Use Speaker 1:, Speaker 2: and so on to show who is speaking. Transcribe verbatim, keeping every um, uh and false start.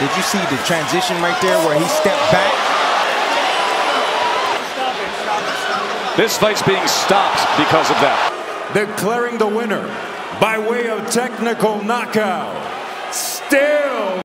Speaker 1: Did you see the transition right there where he stepped back?
Speaker 2: This fight's being stopped because of that.
Speaker 3: Declaring the winner by way of technical knockout, still